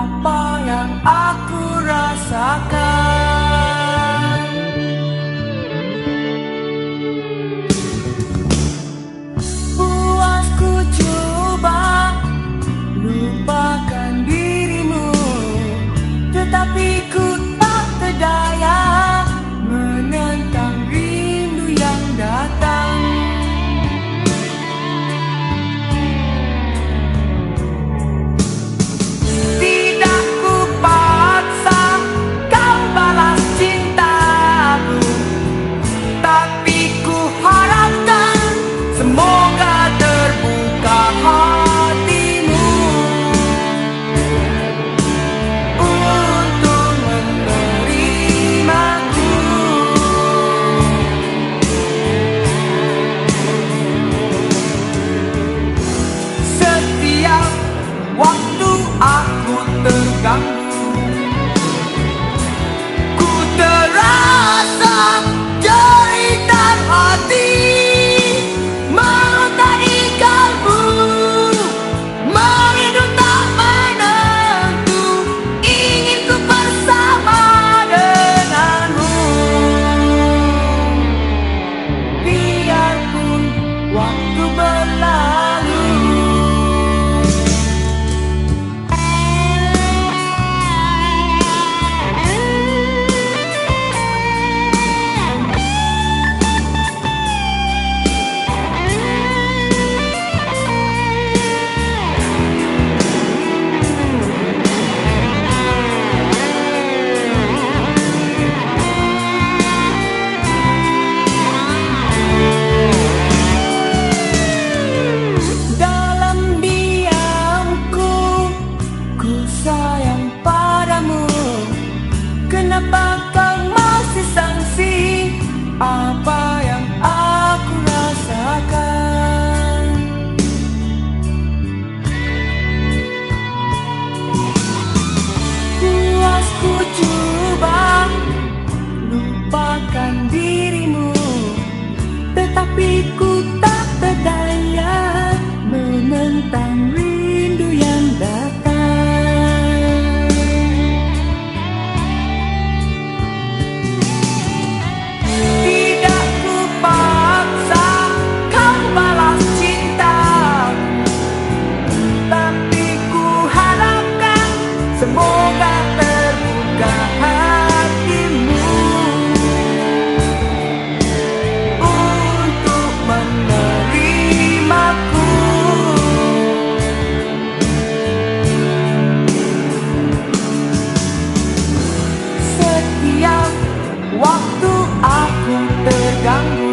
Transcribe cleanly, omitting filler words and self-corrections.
apa yang aku rasakan. Puas ku coba lupakan dirimu, tetapi ku tak berdaya menentang rindu yang datang. Tidak ku paksa kau balas cintaku, tapi ku harapkan semoga terbuka hatimu untuk menerimaku. Setiap waktu aku terganggu, ku terasa jeritan hati meronta di kalbu, merindu tak menentu, ingin ku bersama denganmu. Biarpun waktu berlalu, dalam diamku ku sayang padamu. Kenapa kau masih sangsi apa yang aku rasakan? Puas ku coba lupakan dirimu, tetapi ku tak berdaya menentang rindu yang datang. Tidak ku paksa kau balas cintaku, tapi ku harapkan semoga terbuka hatimu untuk menerimaku. Setiap waktu aku terganggu,